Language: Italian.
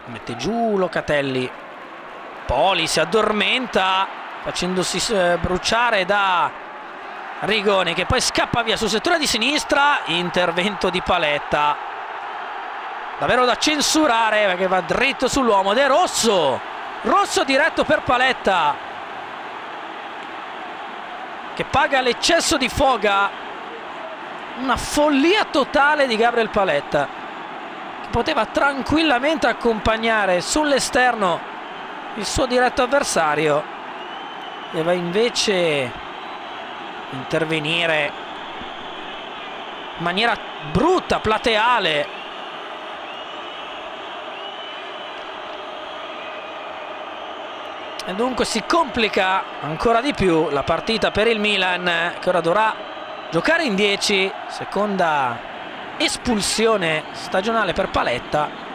Mette giù Locatelli. Poli si addormenta facendosi bruciare da Rigoni, che poi scappa via sul settore di sinistra. Intervento di Paletta davvero da censurare, perché va dritto sull'uomo ed è rosso diretto per Paletta, che paga l'eccesso di foga. Una follia totale di Gabriel Paletta, che poteva tranquillamente accompagnare sull'esterno il suo diretto avversario e va invece intervenire in maniera brutta, plateale. E dunque si complica ancora di più la partita per il Milan, che ora dovrà giocare in 10, seconda espulsione stagionale per Paletta.